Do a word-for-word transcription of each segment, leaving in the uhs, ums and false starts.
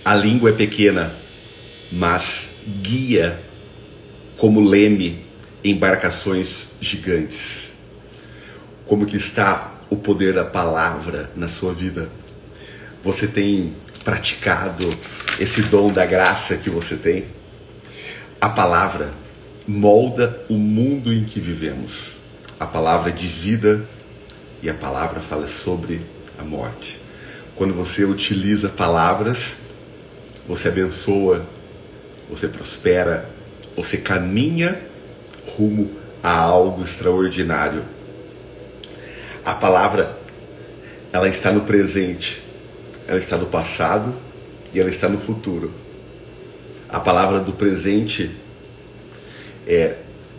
A língua é pequena, mas guia como leme embarcações gigantes. Como que está o poder da palavra na sua vida? Você tem praticado esse dom da graça que você tem? A palavra molda o mundo em que vivemos. A palavra é de vida e a palavra fala sobre a morte. Quando você utiliza palavras, você abençoa, você prospera, você caminha rumo a algo extraordinário. A palavra, ela está no presente, ela está no passado e ela está no futuro. A palavra do presente é,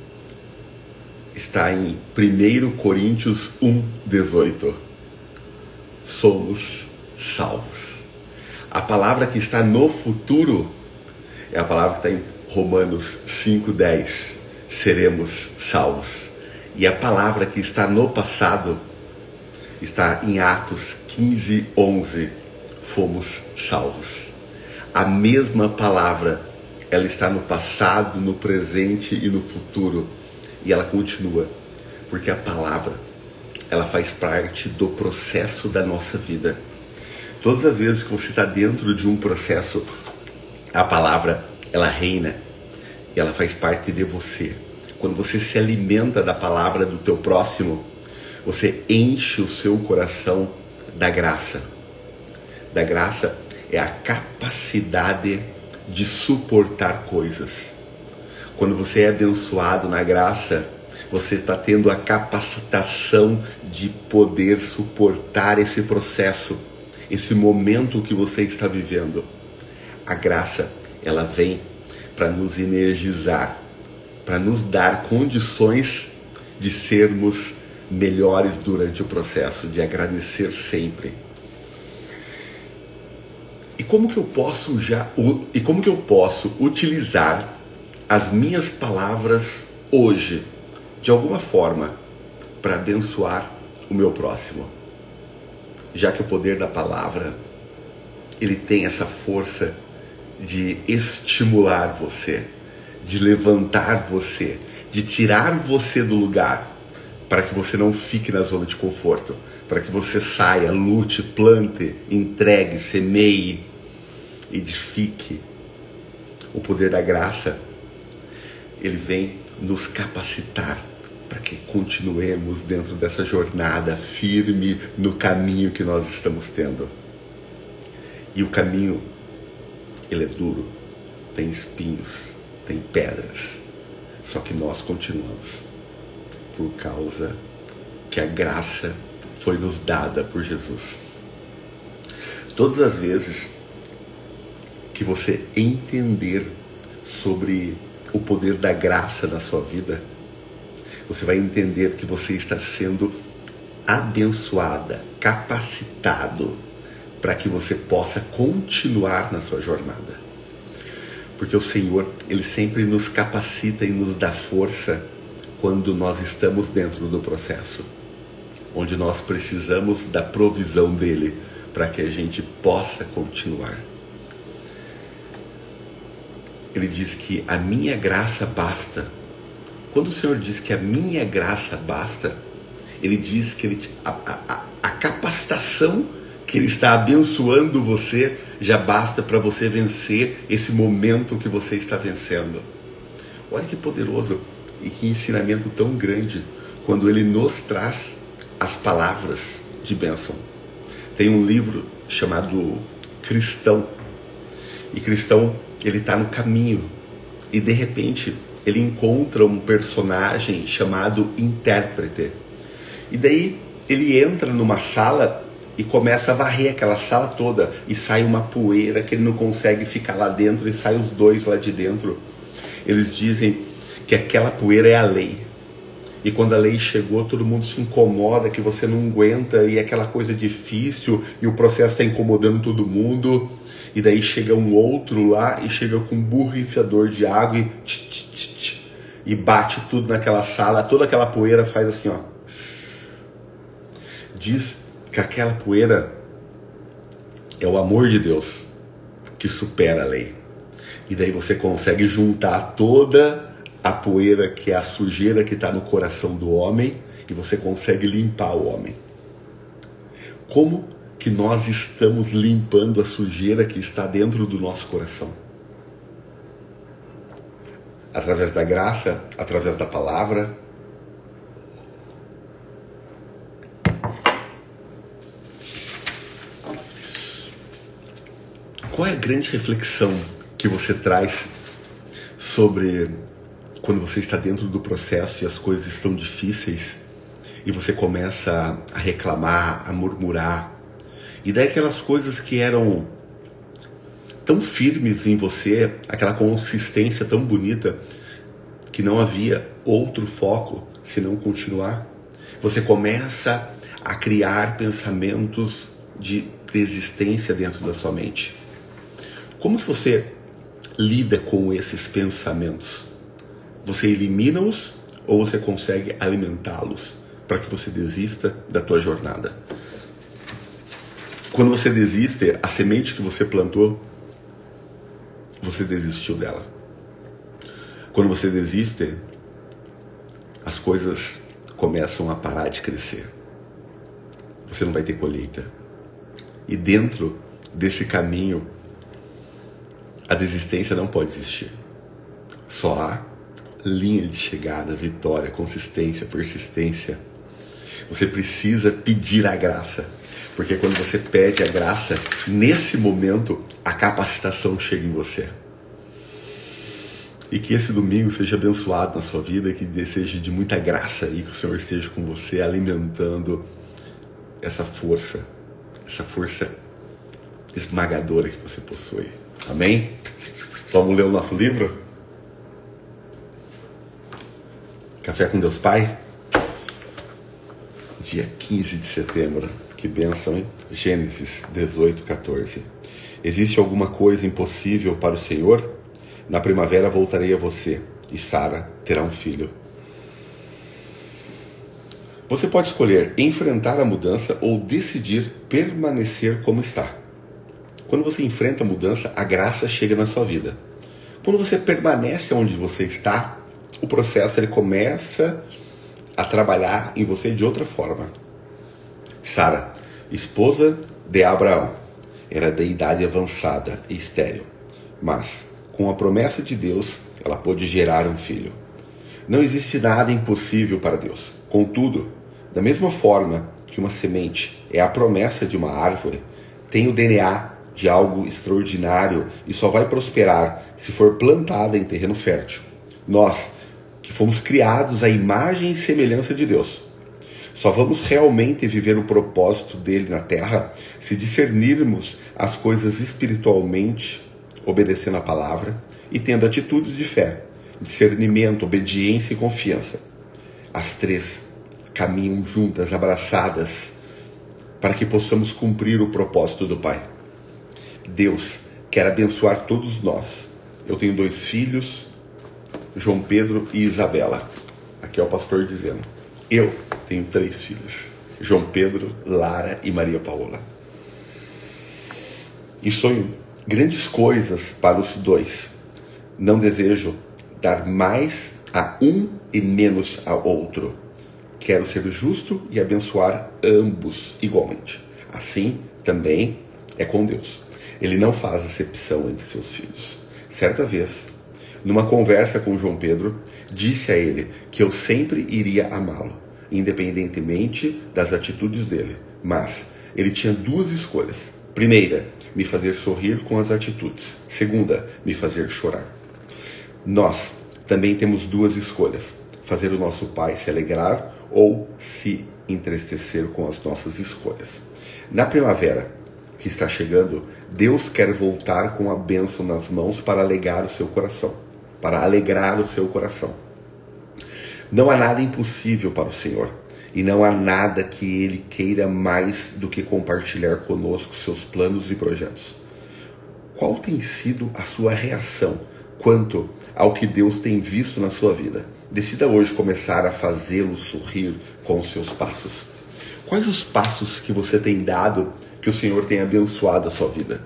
está em primeiro Coríntios um, dezoito. Somos salvos. A palavra que está no futuro é a palavra que está em Romanos cinco, dez. Seremos salvos. E a palavra que está no passado está em Atos quinze, onze. Fomos salvos. A mesma palavra, ela está no passado, no presente e no futuro. E ela continua. Porque a palavra, ela faz parte do processo da nossa vida. Todas as vezes que você está dentro de um processo, a palavra, ela reina. E ela faz parte de você. Quando você se alimenta da palavra do teu próximo, você enche o seu coração da graça. Da graça é a capacidade de suportar coisas. Quando você é abençoado na graça, você está tendo a capacitação de poder suportar esse processo, esse momento que você está vivendo. A graça, ela vem para nos energizar, para nos dar condições de sermos melhores durante o processo, de agradecer sempre. E como que eu posso já e como que eu posso utilizar as minhas palavras hoje, de alguma forma, para abençoar o meu próximo? Já que o poder da palavra, ele tem essa força de estimular você, de levantar você, de tirar você do lugar, para que você não fique na zona de conforto, para que você saia, lute, plante, entregue, semeie, edifique. O poder da graça, ele vem nos capacitar para que continuemos dentro dessa jornada firme no caminho que nós estamos tendo. E o caminho, ele é duro, tem espinhos, tem pedras, só que nós continuamos, por causa que a graça foi nos dada por Jesus. Todas as vezes que você entender sobre o poder da graça na sua vida, você vai entender que você está sendo abençoada, capacitado para que você possa continuar na sua jornada. Porque o Senhor, Ele sempre nos capacita e nos dá força quando nós estamos dentro do processo, onde nós precisamos da provisão dEle para que a gente possa continuar. Ele diz que a minha graça basta. Quando o Senhor diz que a minha graça basta, Ele diz que ele, a, a, a capacitação que Ele está abençoando você já basta para você vencer esse momento que você está vencendo. Olha que poderoso e que ensinamento tão grande quando Ele nos traz as palavras de bênção. Tem um livro chamado Cristão, e Cristão, ele está no caminho e de repente ele encontra um personagem chamado Intérprete, e daí ele entra numa sala e começa a varrer aquela sala toda, e sai uma poeira que ele não consegue ficar lá dentro, e sai os dois lá de dentro. Eles dizem que aquela poeira é a lei, e quando a lei chegou, todo mundo se incomoda, que você não aguenta, e é aquela coisa difícil, e o processo está incomodando todo mundo. E daí chega um outro lá, e chega com um borrifador de água, e, tch, tch, tch, tch, e bate tudo naquela sala, toda aquela poeira faz assim, ó. Diz que aquela poeira é o amor de Deus, que supera a lei. E daí você consegue juntar toda a poeira, que é a sujeira que está no coração do homem, e você consegue limpar o homem. Como que nós estamos limpando a sujeira que está dentro do nosso coração? Através da graça, através da palavra. Qual é a grande reflexão que você traz sobre quando você está dentro do processo e as coisas estão difíceis e você começa a reclamar, a murmurar, e daí aquelas coisas que eram tão firmes em você, aquela consistência tão bonita, que não havia outro foco senão continuar? Você começa a criar pensamentos de desistência dentro da sua mente. Como que você lida com esses pensamentos? Você elimina-os ou você consegue alimentá-los para que você desista da tua jornada? Quando você desiste, a semente que você plantou, você desistiu dela. Quando você desiste, as coisas começam a parar de crescer. Você não vai ter colheita. E dentro desse caminho, a desistência não pode existir. Só há linha de chegada, vitória, consistência, persistência. Você precisa pedir a graça, porque quando você pede a graça, nesse momento a capacitação chega em você. E que esse domingo seja abençoado na sua vida, que seja de muita graça e que o Senhor esteja com você, alimentando essa força, essa força esmagadora que você possui. Amém? Vamos ler o nosso livro? Café com Deus Pai? Dia quinze de setembro. Que bênção, hein? Gênesis dezoito, quatorze. Existe alguma coisa impossível para o Senhor? Na primavera voltarei a você e Sara terá um filho. Você pode escolher enfrentar a mudança ou decidir permanecer como está. Quando você enfrenta a mudança, a graça chega na sua vida. Quando você permanece onde você está, o processo ele começa a trabalhar em você de outra forma. Sara, esposa de Abraão, era de idade avançada e estéril, mas com a promessa de Deus, ela pôde gerar um filho. Não existe nada impossível para Deus. Contudo, da mesma forma que uma semente é a promessa de uma árvore, tem o D N A de algo extraordinário e só vai prosperar se for plantada em terreno fértil. Nós, que fomos criados à imagem e semelhança de Deus, só vamos realmente viver o propósito dele na terra se discernirmos as coisas espiritualmente, obedecendo a palavra e tendo atitudes de fé, discernimento, obediência e confiança. As três caminham juntas, abraçadas, para que possamos cumprir o propósito do Pai. Deus quer abençoar todos nós. Eu tenho dois filhos, João Pedro e Isabela. Aqui é o pastor dizendo. Eu tenho três filhos, João Pedro, Lara e Maria Paola. E sonho grandes coisas para os dois. Não desejo dar mais a um e menos a outro. Quero ser justo e abençoar ambos igualmente. Assim também é com Deus. Ele não faz acepção entre seus filhos. Certa vez, numa conversa com João Pedro, disse a ele que eu sempre iria amá-lo, independentemente das atitudes dele. Mas ele tinha duas escolhas. Primeira, me fazer sorrir com as atitudes. Segunda, me fazer chorar. Nós também temos duas escolhas. Fazer o nosso Pai se alegrar ou se entristecer com as nossas escolhas. Na primavera que está chegando, Deus quer voltar com a bênção nas mãos para alegrar o seu coração, para alegrar o seu coração. Não há nada impossível para o Senhor, e não há nada que Ele queira mais do que compartilhar conosco seus planos e projetos. Qual tem sido a sua reação quanto ao que Deus tem visto na sua vida? Decida hoje começar a fazê-lo sorrir com os seus passos. Quais os passos que você tem dado que o Senhor tem abençoado a sua vida?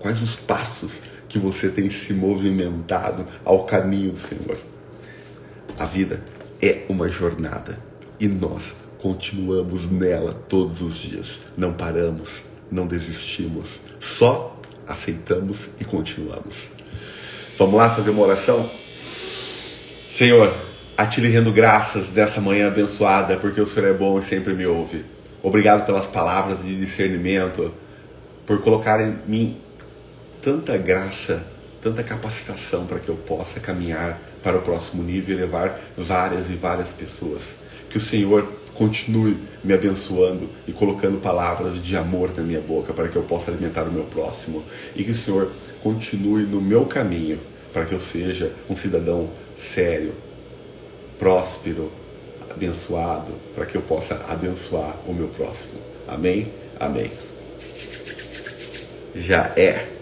Quais os passos que você tem se movimentado ao caminho do Senhor? A vida é uma jornada e nós continuamos nela todos os dias. Não paramos, não desistimos, só aceitamos e continuamos. Vamos lá fazer uma oração? Senhor, a Ti lhe rendo graças dessa manhã abençoada, porque o Senhor é bom e sempre me ouve. Obrigado pelas palavras de discernimento, por colocar em mim tanta graça, tanta capacitação para que eu possa caminhar para o próximo nível e levar várias e várias pessoas. Que o Senhor continue me abençoando e colocando palavras de amor na minha boca para que eu possa alimentar o meu próximo. E que o Senhor continue no meu caminho para que eu seja um cidadão sério, próspero, abençoado, para que eu possa abençoar o meu próximo. Amém? Amém. Já é.